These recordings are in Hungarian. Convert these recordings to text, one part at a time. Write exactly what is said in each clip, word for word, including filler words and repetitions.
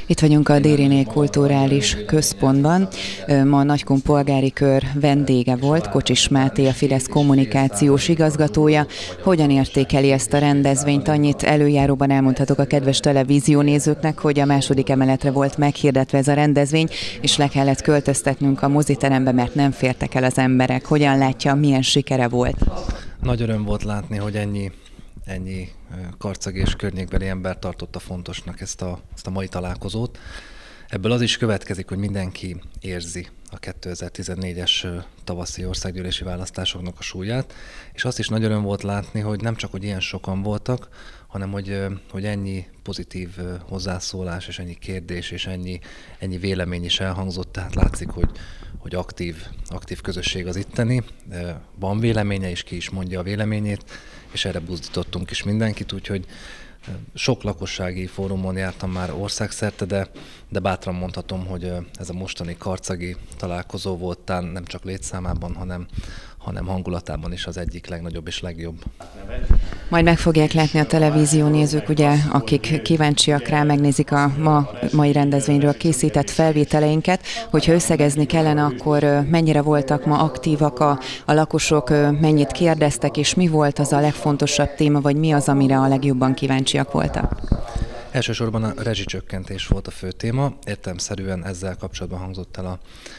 Itt vagyunk a Dériné Kulturális Központban. Ma Nagykun polgári kör vendége volt Kocsis Máté, a Fidesz kommunikációs igazgatója. Hogyan értékeli ezt a rendezvényt? Annyit előjáróban elmondhatok a kedves televíziónézőknek, hogy a második emeletre volt meghirdetve ez a rendezvény, és le kellett költöztetnünk a moziterembe, mert nem fértek el az emberek. Hogyan látja, milyen sikere volt? Nagy öröm volt látni, hogy ennyi ennyi Karcag és környékbeli ember tartotta fontosnak ezt a, ezt a mai találkozót. Ebből az is következik, hogy mindenki érzi a kétezer-tizennégyes tavaszi országgyűlési választásoknak a súlyát, és azt is nagy öröm volt látni, hogy nem csak, hogy ilyen sokan voltak, hanem hogy, hogy ennyi pozitív hozzászólás, és ennyi kérdés, és ennyi, ennyi vélemény is elhangzott, tehát látszik, hogy, hogy aktív, aktív közösség az itteni. Van véleménye, és ki is mondja a véleményét, és erre buzdítottunk is mindenkit, úgyhogy sok lakossági fórumon jártam már országszerte, de, de bátran mondhatom, hogy ez a mostani karcagi találkozó volt tán nem csak létszámában, hanem, hanem hangulatában is az egyik legnagyobb és legjobb. Majd meg fogják látni a televízió nézők, ugye, akik kíváncsiak rá, megnézik a ma, mai rendezvényről készített felvételeinket. Hogyha összegezni kellene, akkor mennyire voltak ma aktívak a, a lakosok, mennyit kérdeztek, és mi volt az a legfontosabb téma, vagy mi az, amire a legjobban kíváncsiak voltak? Elsősorban a rezsicsökkentés volt a fő téma, értelemszerűen ezzel kapcsolatban hangzott el a,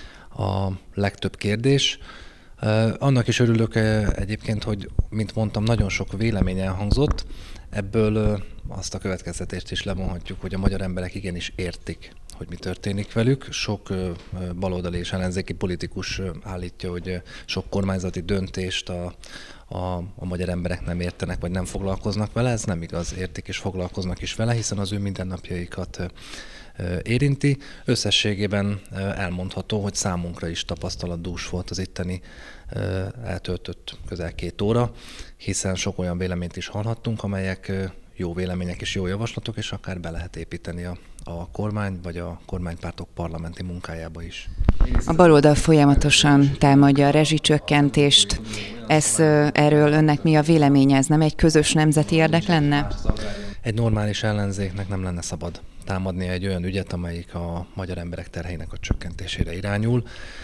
a legtöbb kérdés. Annak is örülök egyébként, hogy, mint mondtam, nagyon sok vélemény elhangzott. Ebből azt a következtetést is levonhatjuk, hogy a magyar emberek igenis értik, hogy mi történik velük. Sok baloldali és ellenzéki politikus állítja, hogy sok kormányzati döntést a, a, a magyar emberek nem értenek, vagy nem foglalkoznak vele. Ez nem igaz, értik és foglalkoznak is vele, hiszen az ő mindennapjaikat érinti. Összességében elmondható, hogy számunkra is tapasztalatdús volt az itteni eltöltött közel két óra, hiszen sok olyan véleményt is hallhattunk, amelyek jó vélemények és jó javaslatok, és akár be lehet építeni a, a kormány vagy a kormánypártok parlamenti munkájába is. A baloldal folyamatosan támadja a rezsicsökkentést. Ez, erről önnek mi a véleménye? Ez nem egy közös nemzeti érdek lenne? Egy normális ellenzéknek nem lenne szabad támadni egy olyan ügyet, amelyik a magyar emberek terheinek a csökkentésére irányul.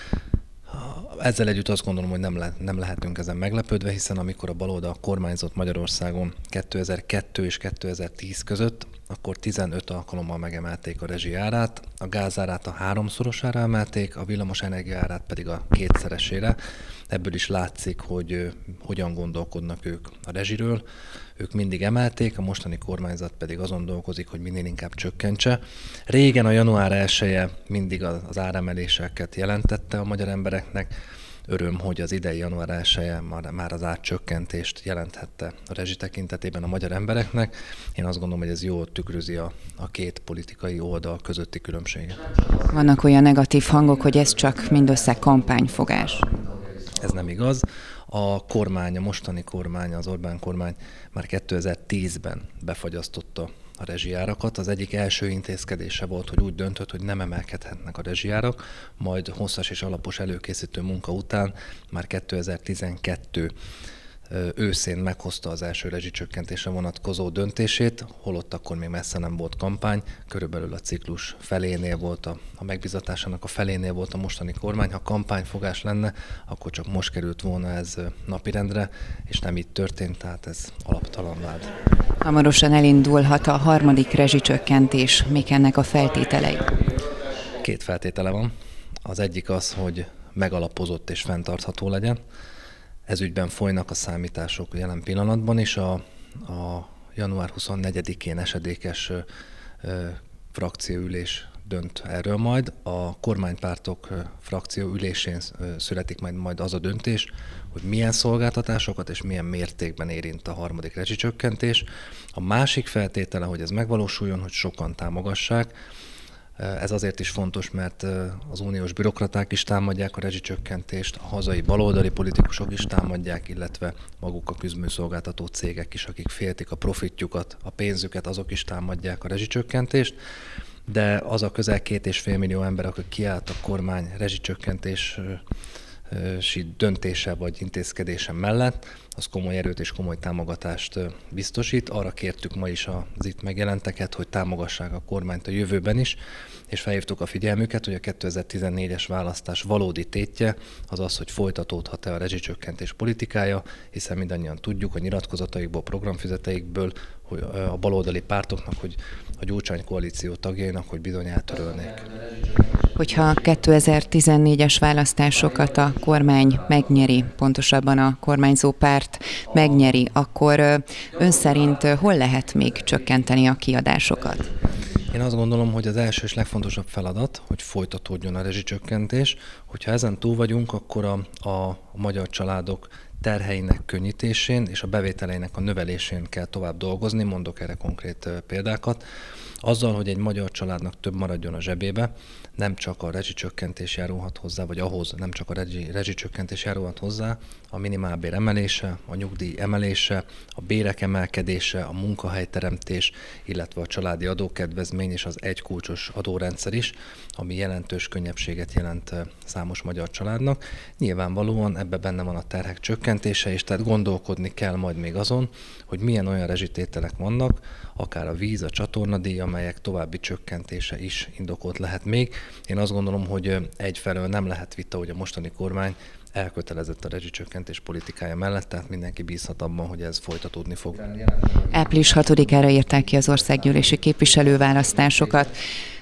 Ezzel együtt azt gondolom, hogy nem, le, nem lehetünk ezen meglepődve, hiszen amikor a baloldal kormányzott Magyarországon kétezer-kettő és kétezer-tíz között, akkor tizenöt alkalommal megemelték a rezsi árát, a gázárát a háromszorosára emelték, a villamosenergia árát pedig a kétszeresére. Ebből is látszik, hogy hogyan gondolkodnak ők a rezsiről. Ők mindig emelték, a mostani kormányzat pedig azon dolgozik, hogy minél inkább csökkentse. Régen a január elseje mindig az áremeléseket jelentette a magyar embereknek. Öröm, hogy az idei január elseje már, már az árcsökkentést jelenthette a rezsi tekintetében a magyar embereknek. Én azt gondolom, hogy ez jól tükrözi a, a két politikai oldal közötti különbséget. Vannak olyan negatív hangok, hogy ez csak mindössze kampányfogás. Ez nem igaz. A kormány, a mostani kormány, az Orbán kormány már kétezer-tízben befagyasztotta a rezsijárakat. Az egyik első intézkedése volt, hogy úgy döntött, hogy nem emelkedhetnek a rezsijárak, majd hosszas és alapos előkészítő munka után már kétezer-tizenkettő őszén meghozta az első rezsicsökkentésre vonatkozó döntését, holott akkor még messze nem volt kampány, körülbelül a ciklus felénél volt, a, a megbizatásának a felénél volt a mostani kormány. Ha kampányfogás lenne, akkor csak most került volna ez napirendre, és nem így történt, tehát ez alaptalan vád. Hamarosan elindulhat a harmadik rezsicsökkentés. Mik ennek a feltételei? Két feltétele van. Az egyik az, hogy megalapozott és fenntartható legyen. Ez ügyben folynak a számítások jelen pillanatban is. A, a január huszonnegyedikén esedékes ö, frakcióülés dönt erről majd. A kormánypártok ö, frakcióülésén ö, születik majd, majd az a döntés, hogy milyen szolgáltatásokat és milyen mértékben érint a harmadik rezsicsökkentés. A másik feltétele, hogy ez megvalósuljon, hogy sokan támogassák. Ez azért is fontos, mert az uniós bürokraták is támadják a rezsicsökkentést, a hazai baloldali politikusok is támadják, illetve maguk a közműszolgáltató cégek is, akik féltik a profitjukat, a pénzüket, azok is támadják a rezsicsökkentést. De az a közel két és fél millió ember, akik kiállt a kormány rezsicsökkentés döntése vagy intézkedése mellett, az komoly erőt és komoly támogatást biztosít. Arra kértük ma is az itt megjelenteket, hogy támogassák a kormányt a jövőben is, és felhívtuk a figyelmüket, hogy a kétezer-tizennégyes választás valódi tétje az az, hogy folytatódhat-e a rezsicsökkentés politikája, hiszen mindannyian tudjuk a nyilatkozataikból, programfüzeteikből, hogy a baloldali pártoknak, hogy a Gyurcsány koalíció tagjainak, hogy bizony eltörölnék. Hogyha kétezer-tizennégyes választásokat a kormány megnyeri, pontosabban a kormányzó párt megnyeri, akkor ön szerint hol lehet még csökkenteni a kiadásokat? Én azt gondolom, hogy az első és legfontosabb feladat, hogy folytatódjon a rezsicsökkentés. Hogyha ezen túl vagyunk, akkor a, a magyar családok terheinek könnyítésén és a bevételeinek a növelésén kell tovább dolgozni, mondok erre konkrét példákat. Azzal, hogy egy magyar családnak több maradjon a zsebébe, nem csak a rezsicsökkentés járulhat hozzá, vagy ahhoz nem csak a rezsi, rezsicsökkentés járulhat hozzá, a minimálbér emelése, a nyugdíj emelése, a bérek emelkedése, a munkahelyteremtés, illetve a családi adókedvezmény és az egykulcsos adórendszer is, ami jelentős könnyebbséget jelent számos magyar családnak. Nyilvánvalóan ebbe benne van a terhek csökkentése, és tehát gondolkodni kell majd még azon, hogy milyen olyan rezsitételek vannak, akár a víz, a csatornadíj, amelyek további csökkentése is indokolt lehet még. Én azt gondolom, hogy egyfelől nem lehet vita, hogy a mostani kormány elkötelezett a rezsicsökkentés politikája mellett, tehát mindenki bízhat abban, hogy ez folytatódni fog. április hatodikára írták ki az országgyűlési képviselőválasztásokat.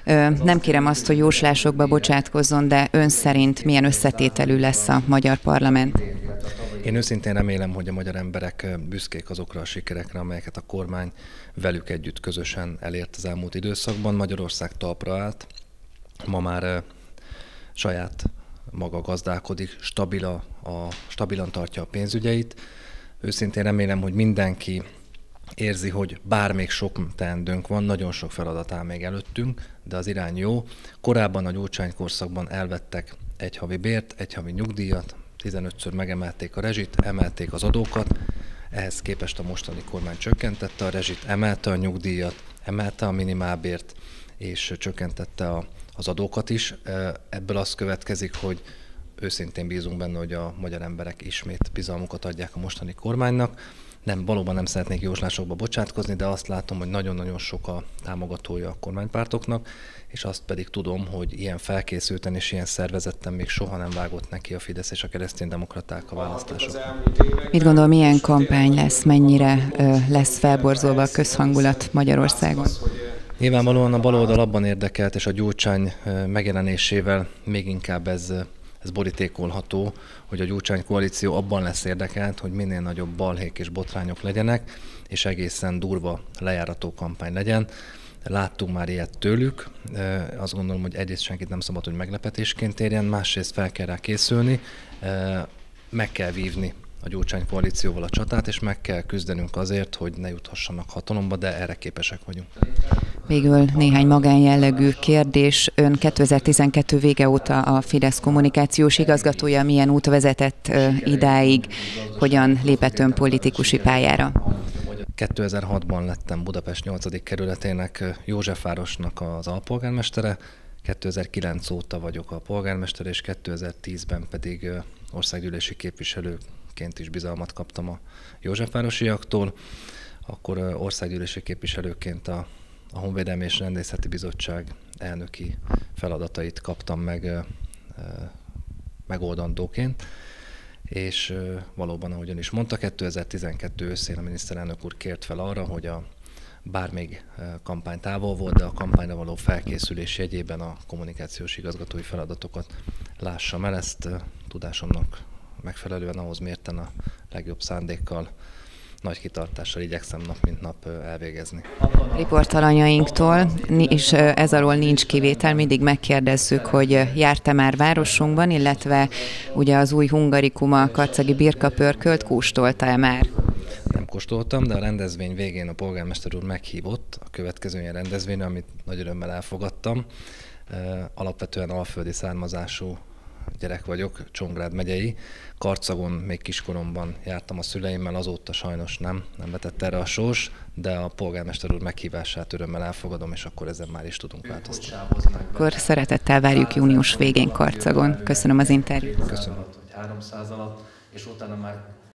Nem kérem azt, hogy jóslásokba bocsátkozzon, de ön szerint milyen összetételű lesz a magyar parlament? Én őszintén remélem, hogy a magyar emberek büszkék azokra a sikerekre, amelyeket a kormány velük együtt közösen elért az elmúlt időszakban. Magyarország talpra állt, ma már saját maga gazdálkodik, stabil a, a, stabilan tartja a pénzügyeit. Őszintén remélem, hogy mindenki érzi, hogy bár még sok teendőnk van, nagyon sok feladat áll még előttünk, de az irány jó. Korábban a Gyurcsány korszakban elvettek egy havi bért, egy havi nyugdíjat, tizenötször megemelték a rezsit, emelték az adókat, ehhez képest a mostani kormány csökkentette a rezsit, emelte a nyugdíjat, emelte a minimálbért, és csökkentette a, az adókat is. Ebből az következik, hogy őszintén bízunk benne, hogy a magyar emberek ismét bizalmukat adják a mostani kormánynak. Nem, valóban nem szeretnék jóslásokba bocsátkozni, de azt látom, hogy nagyon-nagyon sok a támogatója a kormánypártoknak, és azt pedig tudom, hogy ilyen felkészülten és ilyen szervezetten még soha nem vágott neki a Fidesz és a kereszténydemokraták a választásokon. Mit gondol, milyen kampány lesz, mennyire ö, lesz felborzolva a közhangulat Magyarországon? Nyilvánvalóan a baloldal abban érdekelt, és a Gyurcsány megjelenésével még inkább ez Ez borítékolható, hogy a Gyurcsány koalíció abban lesz érdekelt, hogy minél nagyobb balhék és botrányok legyenek, és egészen durva lejárató kampány legyen. Láttunk már ilyet tőlük, azt gondolom, hogy egyrészt senkit nem szabad, hogy meglepetésként érjen, másrészt fel kell rá készülni, meg kell vívni a Gyurcsány koalícióval a csatát, és meg kell küzdenünk azért, hogy ne juthassanak hatalomba, de erre képesek vagyunk. Végül néhány magánjellegű kérdés. Ön kétezer-tizenkettő vége óta a Fidesz kommunikációs igazgatója, milyen út vezetett idáig, hogyan lépett ön politikusi pályára? kétezer-hatban lettem Budapest nyolcadik kerületének, Józsefvárosnak az alpolgármestere, kétezer-kilenc óta vagyok a polgármester, és kétezer-tízben pedig országgyűlési képviselőként is bizalmat kaptam a józsefvárosiaktól. Akkor országgyűlési képviselőként a, a Honvédelmi és Rendészeti Bizottság elnöki feladatait kaptam meg e, megoldandóként. És valóban, ahogyan is mondta, kétezer-tizenkettő őszén a miniszterelnök úr kért fel arra, hogy a, bár még kampány távol volt, de a kampányra való felkészülés jegyében a kommunikációs igazgatói feladatokat lássam el. Ezt tudásomnak megfelelően ahhoz mérten a legjobb szándékkal, nagy kitartással igyekszem nap mint nap elvégezni. Riportalanyainktól, és ez alól nincs kivétel, mindig megkérdezzük, hogy járt-e már városunkban, illetve ugye az új hungarikuma, a karcagi birkapörkölt kóstolta-e már? Nem kóstoltam, de a rendezvény végén a polgármester úr meghívott a következő ilyen rendezvényre, amit nagy örömmel elfogadtam. Alapvetően alföldi származású gyerek vagyok, Csongrád megyei. Karcagon még kiskoromban jártam a szüleimmel, azóta sajnos nem, nem vetett erre a sors, de a polgármester úr meghívását örömmel elfogadom, és akkor ezen már is tudunk változtatni. Akkor szeretettel várjuk június végén Karcagon. Köszönöm az interjút. Köszönöm. háromszáz alatt, és utána már